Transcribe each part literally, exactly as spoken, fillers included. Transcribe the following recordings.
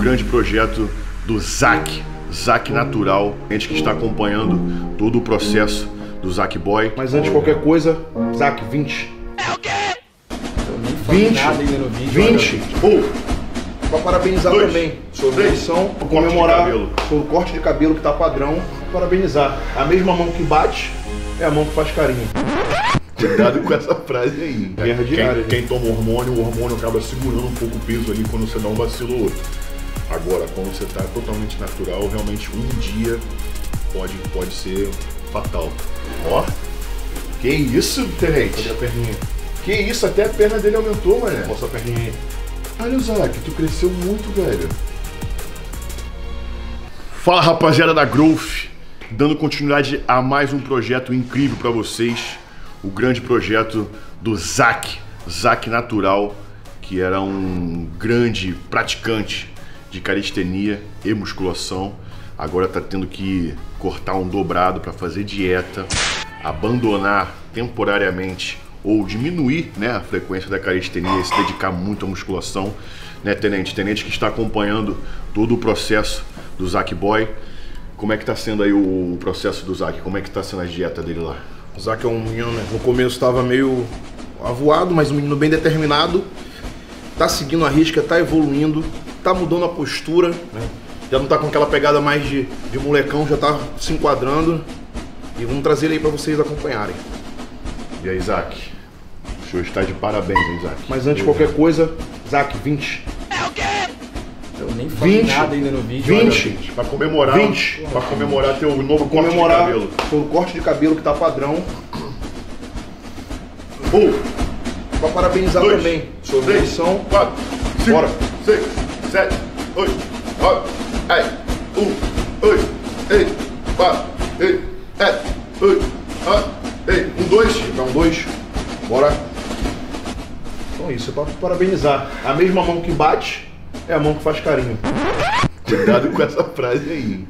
grande projeto do Zac, Zac Natural. A gente que está acompanhando todo o processo do Zac Boy. Mas antes de qualquer coisa, Zac, vinte. É o quê? Eu nem falei vinte, nada ainda no vídeo. vinte. Um. Pra parabenizar Dois, também sobre a três, edição, o corte comemorar de cabelo. sobre o corte de cabelo que tá padrão. Parabenizar. A mesma mão que bate é a mão que faz carinho. Cuidado com essa frase aí. Guerra diária, Quem, quem toma hormônio, o hormônio acaba segurando um pouco o peso ali quando você dá um vacilo ou outro. Agora, quando você tá totalmente natural, realmente um dia pode, pode ser fatal. Ó, que isso, tenente? Cadê a perninha? Que isso, até a perna dele aumentou, mané. Mostra a perninha aí. Olha o Zac, tu cresceu muito, velho. Fala, rapaziada da Growth, dando continuidade a mais um projeto incrível pra vocês. O grande projeto do Zac, Zac Natural, que era um grande praticante de calistenia e musculação. Agora tá tendo que cortar um dobrado para fazer dieta, abandonar temporariamente ou diminuir, né, a frequência da calistenia e se dedicar muito à musculação, né, Tenente? Tenente que está acompanhando todo o processo do Zac Boy. Como é que tá sendo aí o processo do Zac? Como é que tá sendo a dieta dele lá? O Zac é um menino, né? No começo estava meio avoado, mas um menino bem determinado. Tá seguindo a risca, tá evoluindo, tá mudando a postura, né? Já não tá com aquela pegada mais de, de molecão, já tá se enquadrando. E vamos trazer ele aí pra vocês acompanharem. E aí, Zac? O senhor está de parabéns, hein, Zac? Mas antes de qualquer coisa, Zac, vinte. É o quê? Eu nem falei vinte, nada ainda no vídeo. vinte. Para comemorar, vinte. Para comemorar teu novo corte de Comemorar cabelo. o corte de cabelo que tá padrão. Um, Pra parabenizar dois, também sobre a três, edição. quatro, cinco, Bora. seis, sete, oito, nove, dez, um, oito, três, quatro, três, sete, oito, nove, dez, um, dois. Dá um dois. Bora. Então isso, é pra parabenizar. A mesma mão que bate é a mão que faz carinho. Cuidado com essa frase aí.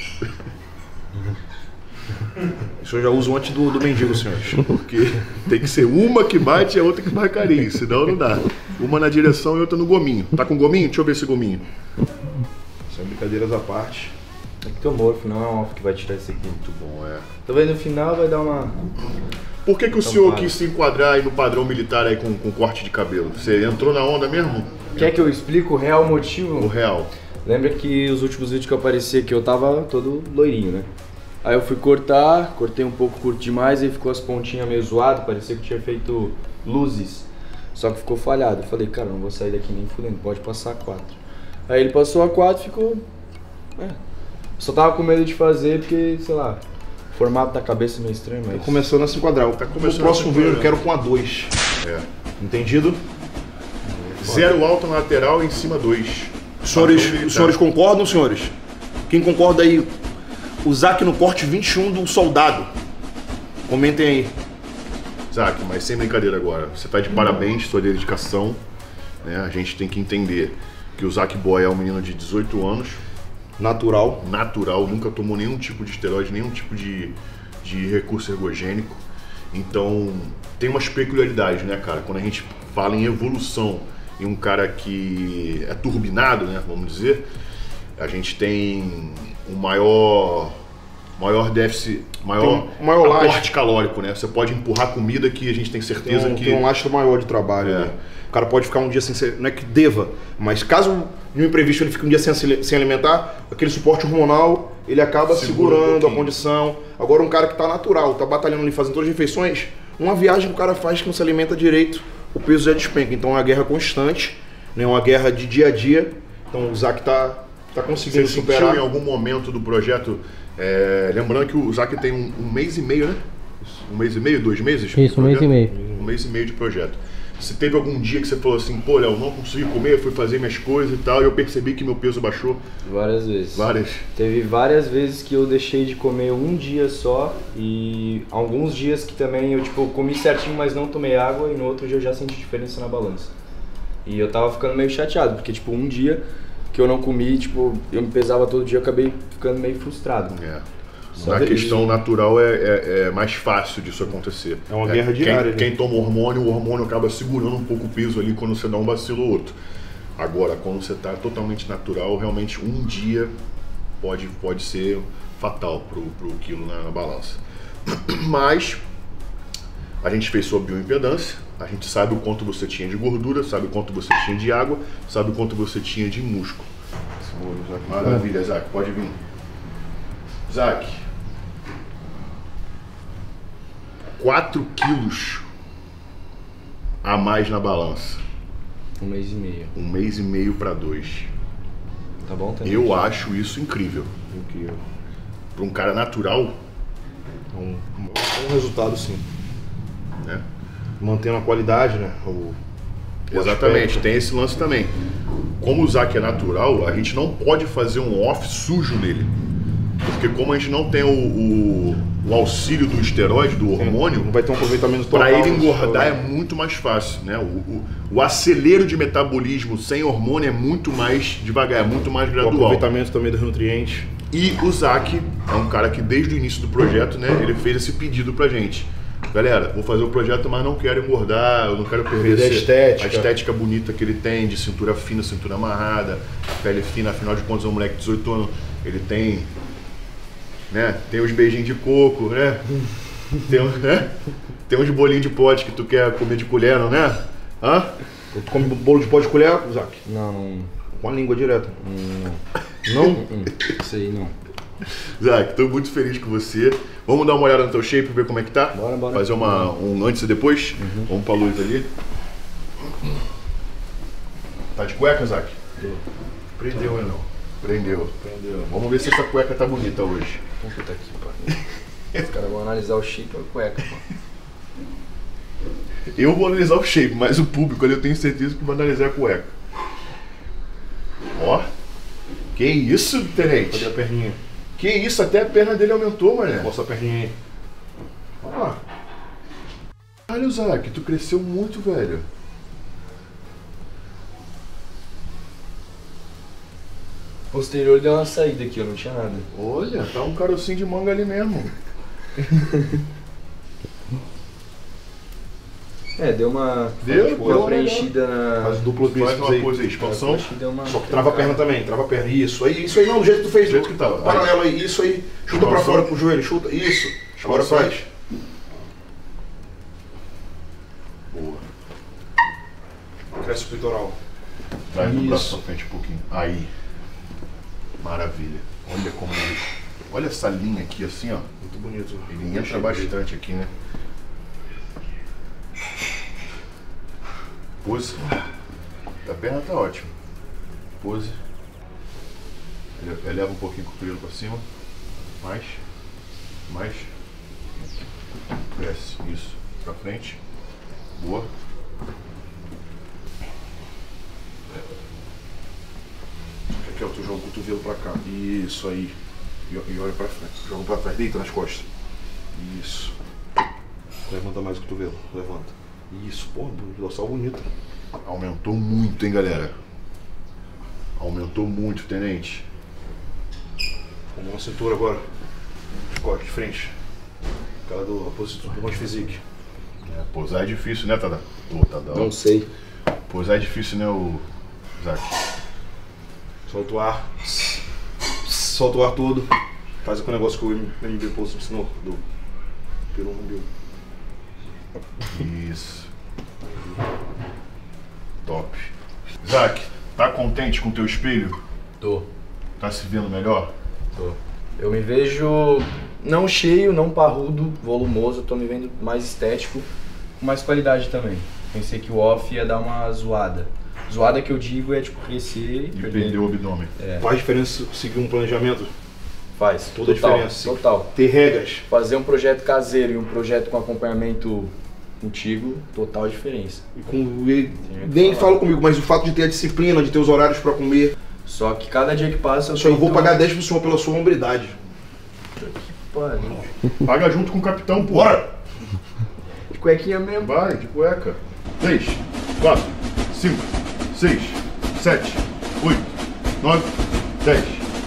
Isso eu já uso antes do, do mendigo, senhores. Porque tem que ser uma que bate e a outra que faz carinho, senão não dá. Uma na direção e outra no gominho. Tá com gominho? Deixa eu ver esse gominho. São brincadeiras à parte. É que teu morfo, não é um off que vai tirar isso aqui. Muito bom, é. Talvez no final vai dar uma... Por que que o Então, senhor para. quis se enquadrar aí no padrão militar aí com, com corte de cabelo? Você entrou na onda mesmo? Quer que eu explique o real motivo? O real. Lembra que os últimos vídeos que eu apareci aqui eu tava todo loirinho, né? Aí eu fui cortar, cortei um pouco curto demais, aí ficou as pontinhas meio zoado, parecia que tinha feito luzes. Só que ficou falhado. Eu falei, cara, não vou sair daqui nem fudendo, pode passar a quatro. Aí ele passou a quatro e ficou... É. Só tava com medo de fazer porque, sei lá, o formato da cabeça é meio estranho, mas... Tá começando a se enquadrar. Tá No começando próximo a se vídeo eu enquadrar. quero com a dois. É. Entendido? Zero alto na lateral e em cima dois. Senhores, Padrão militar. os senhores concordam, senhores? Quem concorda aí? O Zac no corte vinte e um do soldado. Comentem aí. Zac, mas sem brincadeira agora. Você tá de parabéns, sua dedicação. Né? A gente tem que entender que o Zac Boy é um menino de dezoito anos, Natural. natural, nunca tomou nenhum tipo de esteroide, nenhum tipo de, de recurso ergogênico. Então, tem umas peculiaridades, né, cara? Quando a gente fala em evolução em um cara que é turbinado, né, vamos dizer, a gente tem um maior, maior déficit, maior, Tem um maior aporte lastro. calórico, né? Você pode empurrar comida que a gente tem Tem certeza um, que... tem um lastro maior de trabalho. É. Né? O cara pode ficar um dia sem ser... Não é que deva, mas caso de um imprevisto ele fique um dia sem, se- sem alimentar, aquele suporte hormonal, ele acaba Segura um segurando a pouquinho. condição. Agora um cara que tá natural, tá batalhando ali, fazendo todas as refeições, uma viagem que o cara faz que não se alimenta direito, o peso já despenca. Então é uma guerra constante, né? Uma guerra de dia a dia. Então o Zac tá, tá conseguindo Você sentiu superar. em algum momento do projeto, é, lembrando que o Zac tem um, um mês e meio, né? Um mês e meio, dois meses? de Isso, um mês projeto? e meio. Um mês e meio de projeto. Se teve algum dia que você falou assim, pô, Léo, não consegui comer, fui fazer minhas coisas e tal, e eu percebi que meu peso baixou Várias vezes. várias. Teve várias vezes que eu deixei de comer um dia só e alguns dias que também eu tipo comi certinho, mas não tomei água e no outro dia eu já senti diferença na balança. E eu tava ficando meio chateado, porque tipo um dia que eu não comi, tipo, eu me pesava todo dia, eu acabei ficando meio frustrado. É. Só Na que- questão natural é, é- é mais fácil disso acontecer. É uma guerra diária, Quem, né? quem toma hormônio, o hormônio acaba segurando um pouco o peso ali quando você dá um vacilo ou outro. Agora, quando você está totalmente natural, realmente um dia pode, pode ser fatal pro, pro quilo na, na balança. Mas a gente fez sua bioimpedância, a gente sabe o quanto você tinha de gordura, sabe o quanto você tinha de água, sabe o quanto você tinha de músculo. Maravilha, Zac, pode vir. Zac, quatro quilos a mais na balança. Um mês e meio. Um mês e meio para dois. Tá bom? Tá Eu bem. acho isso incrível. Incrível. Para um cara natural, É um, um resultado, sim. né? Mantendo a qualidade, né? O, o Exatamente, aspecto. tem esse lance também. Como o Zac é natural, a gente não pode fazer um off sujo nele. Porque como a gente não tem o, o, o auxílio do esteroide, do hormônio, Não vai ter um aproveitamento total. para ele do engordar é esteroide. muito mais fácil, né? O, o, o acelero de metabolismo sem hormônio é muito mais devagar, é muito mais O gradual. aproveitamento também dos nutrientes. E o Zac é um cara que desde o início do projeto, né, ele fez esse pedido pra gente. Galera, vou fazer o projeto, mas não quero engordar, eu não quero perder Perder a esse- estética. a estética bonita que ele tem, de cintura fina, cintura amarrada, pele fina, afinal de contas é um moleque de dezoito anos, ele tem, né, tem os beijinhos de coco, né, tem, um- né? Tem uns bolinhos de pote que tu quer comer de colher, não é? Hã? Tu come bolo de pó de colher, Zac? Não, não. Com a língua direta. Não. Hum, Isso aí não. Zac, tô muito feliz com você. Vamos dar uma olhada no teu shape, ver como é que tá? Bora, bora. Fazer uma, um antes e depois? Vamos pra luz ali. Tá de cueca, Zac? Prendeu, hein, não? Prendeu. Prendeu. Vamos ver se essa cueca tá bonita hoje. Puta que pariu. Os caras vão analisar o shape ou a cueca, pô. Eu vou analisar o shape, mas o público ali eu tenho certeza que vai analisar a cueca. Ó. Que isso, Cadê a tenente? perninha? Que isso, até a perna dele aumentou, mané. Mostra a perninha aí. Ó. Olha, Zac, tu cresceu muito, velho. Posterior deu uma saída aqui, eu não tinha nada. Olha, tá um carocinho de manga ali mesmo. É, deu uma. Deu? Deu Deu uma uma preenchida na. Faz duplo Faz bíceps uma aí. coisa aí, expansão. Acho que deu uma. Só que trava a perna também, trava a perna. Isso aí, isso aí não, do jeito que tu fez. Do jeito que tava. Paralelo aí, isso aí. Chuta pra Expansão. fora com o joelho, chuta. Isso. Agora Expansão. faz. Boa. Cresce o peitoral. Traz o braço Isso. pra frente um pouquinho. Aí. Maravilha. Olha como ele... Olha essa linha aqui assim, ó. Muito bonito. Ele entra bastante aqui, né? Pose. A perna tá ótima. Pose. Ele- Eleva um pouquinho o cotovelo pra cima. Mais. Mais. Cresce. Isso. Pra frente. Boa. Aqui, ó, tu joga o cotovelo pra cá. Isso aí. E, e olha pra frente. Joga pra trás, deita nas costas. Isso. Levanta mais o cotovelo. Levanta. Isso, pô, dorsal bonito. Aumentou muito, hein, galera? Aumentou muito, tenente. Vamos na cintura agora. De costas, de frente. Aquela do oposição do Monte Physique. É, posar é difícil, né, Tadá? Ô, Tadá. Não sei. Posar é difícil, né, o Zac? Solta o ar. Solta o ar todo. Faz aquele negócio que o M B Pulse ensinou. Do Peru Umbigo. Isso. Top. Zac, tá contente com o teu espelho? Tô. Tá se vendo melhor? Tô. Eu me vejo não cheio, não parrudo, volumoso, tô me vendo mais estético, com mais qualidade também. Pensei que o off ia dar uma zoada. Zoada que eu digo é tipo crescer E perder o abdômen. É, Faz diferença seguir um planejamento? faz. Toda a total, diferença, sim. Total. Ter regras. Fazer um projeto caseiro e um projeto com acompanhamento contigo, total diferença. E com, e, que nem falar. fala comigo, mas o fato de ter a disciplina, de ter os horários pra comer. Só que cada dia que passa eu Só eu vou tento- pagar dez por cento pela sua hombridade. Pariu. Paga junto com o capitão, pô. Bora! De cuequinha mesmo. Vai, de cueca. três, quatro, cinco, seis, sete, oito, nove, dez.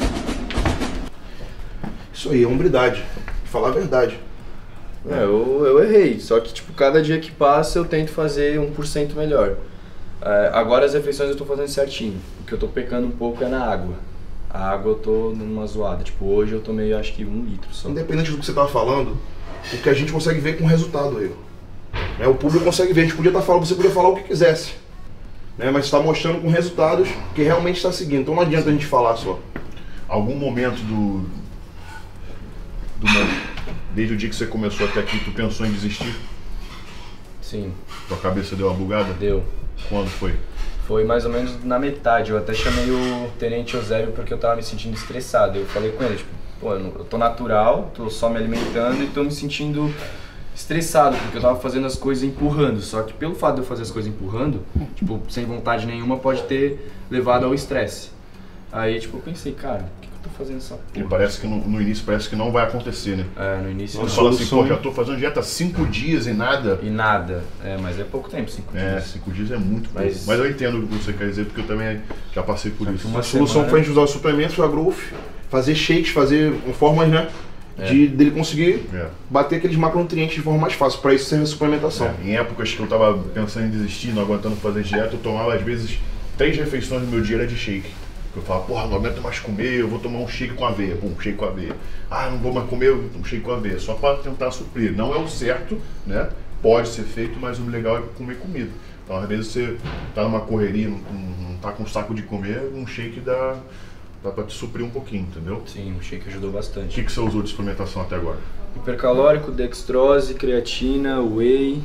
Isso aí, é hombridade. Falar a verdade. É, eu, eu errei, só que tipo, cada dia que passa eu tento fazer um por cento melhor. É, agora as refeições eu tô fazendo certinho. O que eu tô pecando um pouco é na água. A água eu tô numa zoada. Tipo, hoje eu tomei acho que um litro só. Independente do que você tava falando, o que a gente consegue ver com o resultado aí. Né? O público consegue ver. A gente podia estar falando, você podia falar o que quisesse. Né? Mas está mostrando com resultados que realmente está seguindo. Então não adianta a gente falar só. Algum momento do, do desde o dia que você começou até aqui, tu pensou em desistir? Sim. Tua cabeça deu uma bugada? Deu. Quando foi? Foi mais ou menos na metade. Eu até chamei o Tenente Eusébio porque eu tava me sentindo estressado. Eu falei com ele, tipo, pô, eu, não, eu tô natural, tô só me alimentando e tô me sentindo estressado, porque eu tava fazendo as coisas empurrando. Só que pelo fato de eu fazer as coisas empurrando, tipo, sem vontade nenhuma, pode ter levado ao estresse. Aí, tipo, eu pensei, cara, por que, que eu tô fazendo essa porra? E parece que no, no início parece que não vai acontecer, né? É, no início Você não. fala assim, pô, já tô fazendo dieta há cinco dias e nada. E nada. É, mas é pouco tempo, cinco É, dias. cinco dias é muito pouco. Mas- Mas eu entendo o que você quer dizer, porque eu também já passei por isso. uma A solução semana- foi a gente usar os suplementos da Growth, fazer shakes, fazer formas, né? De dele conseguir É. bater aqueles macronutrientes de forma mais fácil. Para isso serve a suplementação. É, em épocas que eu tava pensando em desistir, não aguentando fazer dieta, eu tomava às vezes três refeições no meu dia era de shake. Eu falava, porra, não aguento mais comer, eu vou tomar um shake com aveia. Pum, shake com aveia. Ah, não vou mais comer, um shake com aveia. Só para tentar suprir. Não é o certo, né? Pode ser feito, mas o legal é comer comida. Então, às vezes você tá numa correria, não, não tá com saco de comer, um shake dá, dá pra te suprir um pouquinho, entendeu? Sim, o shake ajudou O bastante. que, que você usou de suplementação até agora? Hipercalórico, dextrose, creatina, whey,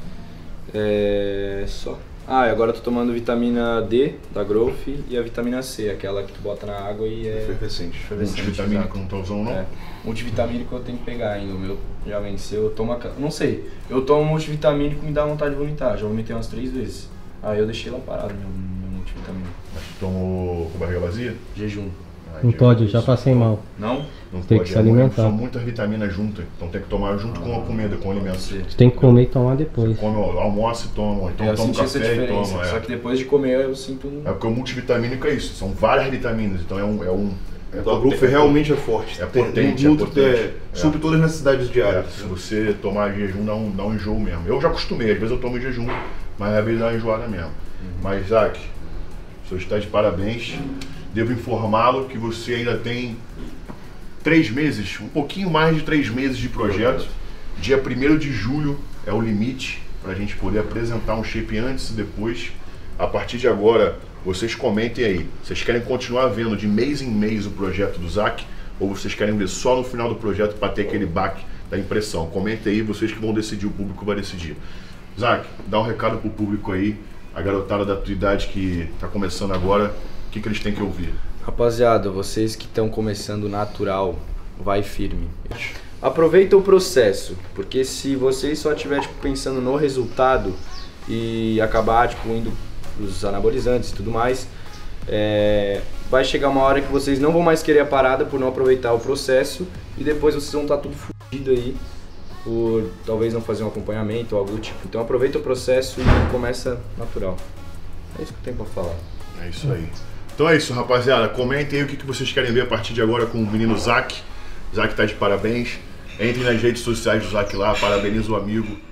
é... só. Ah, e agora eu tô tomando vitamina D da Growth e a vitamina C, aquela que tu bota na água e é Efervescente. efervescente. Multivitamínico exato. não tá usando, não? É. Multivitamínico eu tenho que pegar ainda, o meu já venceu, eu tomo, a... não sei, eu tomo multivitamínico e me dá vontade de vomitar, já vomitei umas três vezes. Aí eu deixei lá parado meu, meu multivitamínico. Mas tu tomou com barriga vazia? Jejum. Ah, Não de- pode, eu já passei mal. Não? Não Tem pode, que se é muito- alimentar. São muitas vitaminas juntas, então tem que tomar junto com a comida, com o alimento. Pode ser. Você tem que comer e tomar depois. Come, almoça e toma, então eu toma um senti essa café e diferença, toma. É. só que depois de comer eu sinto um... É porque o multivitamínico é isso, são várias vitaminas, então é um. É um é Então a potente, Growth realmente é forte. é Tem- potente, nutre, é potente. é, supre todas as necessidades É, diárias. se você tomar jejum, dá um, dá um enjoo mesmo. Eu já acostumei, às vezes eu tomo em jejum, mas às vezes dá uma enjoada mesmo. Mas, Isaac, o senhor está de parabéns. Devo informá-lo que você ainda tem três meses, um pouquinho mais de três meses de projeto. Dia primeiro de julho é o limite para a gente poder apresentar um shape antes e depois. A partir de agora, vocês comentem aí. Vocês querem continuar vendo de mês em mês o projeto do Zac? Ou vocês querem ver só no final do projeto para ter aquele baque da impressão? Comentem aí, vocês que vão decidir, o público vai decidir. Zac, dá um recado pro público aí, a garotada da tua idade que está começando agora, o que, que eles têm que ouvir? Rapaziada, vocês que estão começando natural, vai firme. Aproveita o processo, porque se vocês só estiver tipo, pensando no resultado e acabar tipo, indo pros anabolizantes e tudo mais, é, vai chegar uma hora que vocês não vão mais querer a parada por não aproveitar o processo e depois vocês vão estar tudo fudido aí por talvez não fazer um acompanhamento ou algo do tipo. Então aproveita o processo e começa natural. É isso que eu tenho pra falar. É isso aí. Então é isso, rapaziada. Comentem aí o que que vocês querem ver a partir de agora com o menino Zac. Zac tá de parabéns. Entrem nas redes sociais do Zac lá, parabeniza o amigo.